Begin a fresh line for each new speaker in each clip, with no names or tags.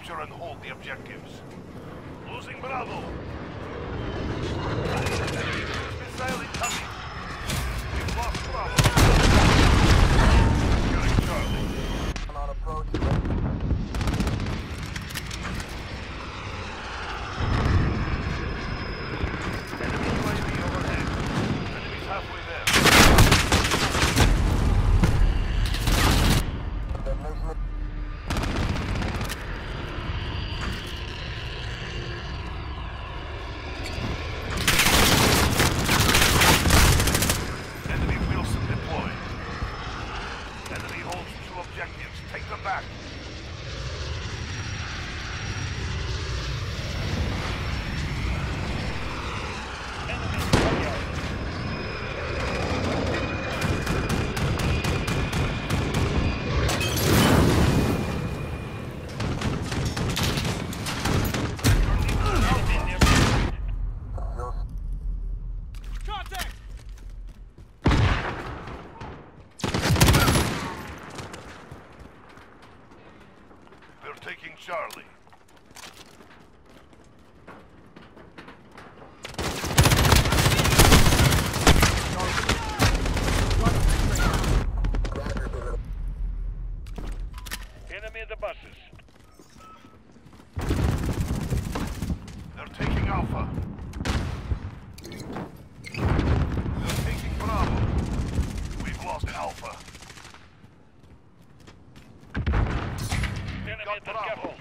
Capture and hold the objectives. Losing Bravo. Enemy cruise missile incoming. We've lost Bravo. Securing Charlie.
On approach.
Enemy UAV overhead. Enemy's halfway there. Enemy Wilson deployed. Enemy holds 2 objectives. Take them back. They're taking Charlie. Enemy at the buses. They're taking Alpha. They're taking Bravo. We've lost Alpha.
Enemy
Got
at the
Bravo.
scaffold.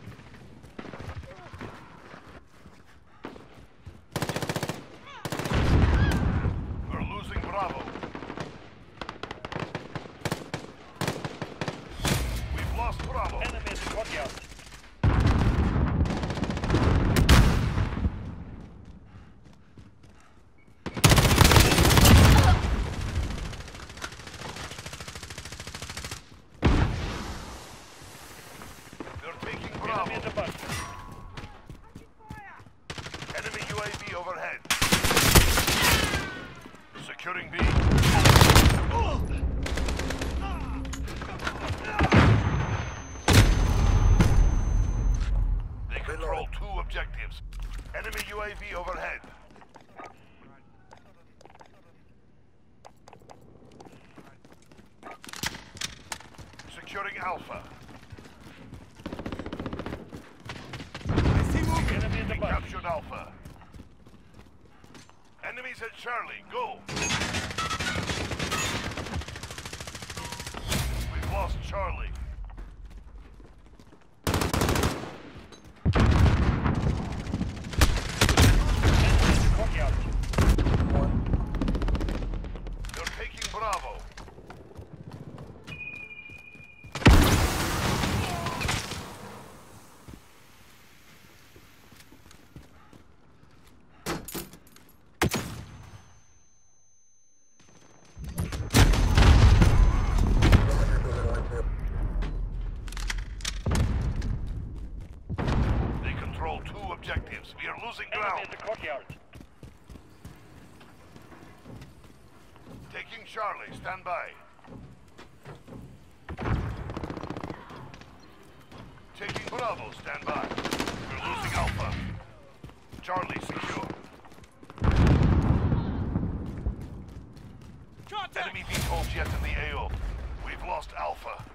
We're losing Bravo. We've lost Bravo.
Enemy at the courtyard.
They're taking Bravo.
Enemy at the bus.
Enemy UAV overhead. Securing B. They control 2 objectives. Enemy UAV overhead. Securing Alpha.
Enemy at the
We
bus.
captured Alpha. Enemies at Charlie, go! We've lost Charlie.
Enemy at the courtyard.
They're taking Bravo. They control 2 objectives. We are losing
Enemy
ground.
at the courtyard.
Taking Charlie, stand by. Taking Bravo, stand by. We're losing Alpha. Charlie secure. Enemy VTOL jet in the AO. We've lost Alpha.